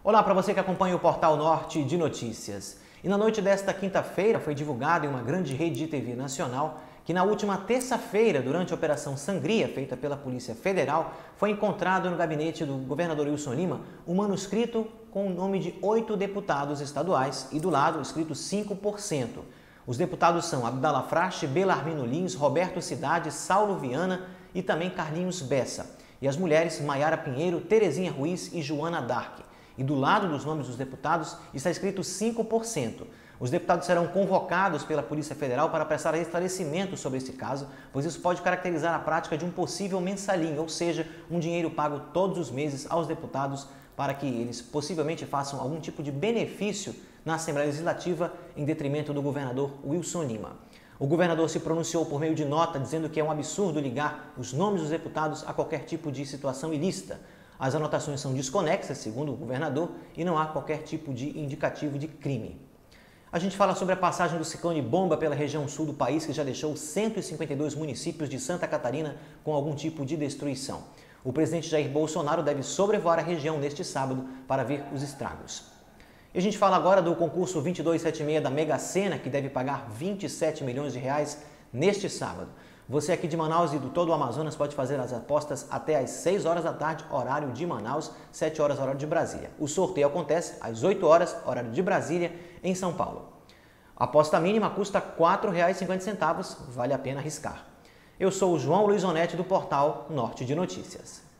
Olá para você que acompanha o Portal Norte de Notícias. E na noite desta quinta-feira foi divulgado em uma grande rede de TV nacional que na última terça-feira, durante a Operação Sangria, feita pela Polícia Federal, foi encontrado no gabinete do governador Wilson Lima um manuscrito com o nome de 8 deputados estaduais e do lado escrito 5%. Os deputados são Abdala Frache, Belarmino Lins, Roberto Cidade, Saulo Viana e também Carlinhos Bessa. E as mulheres Maiara Pinheiro, Terezinha Ruiz e Joana Dark. E do lado dos nomes dos deputados está escrito 5%. Os deputados serão convocados pela Polícia Federal para prestar esclarecimento sobre esse caso, pois isso pode caracterizar a prática de um possível mensalinho, ou seja, um dinheiro pago todos os meses aos deputados para que eles possivelmente façam algum tipo de benefício na Assembleia Legislativa em detrimento do governador Wilson Lima. O governador se pronunciou por meio de nota dizendo que é um absurdo ligar os nomes dos deputados a qualquer tipo de situação ilícita. As anotações são desconexas, segundo o governador, e não há qualquer tipo de indicativo de crime. A gente fala sobre a passagem do ciclone Bomba pela região sul do país, que já deixou 152 municípios de Santa Catarina com algum tipo de destruição. O presidente Jair Bolsonaro deve sobrevoar a região neste sábado para ver os estragos. E a gente fala agora do concurso 2276 da Mega Sena, que deve pagar 27 milhões de reais neste sábado. Você aqui de Manaus e do todo o Amazonas pode fazer as apostas até às 6 horas da tarde, horário de Manaus, 7 horas, horário de Brasília. O sorteio acontece às 8 horas, horário de Brasília, em São Paulo. A aposta mínima custa R$ 4,50, vale a pena arriscar. Eu sou o João Luiz Onetti do Portal Norte de Notícias.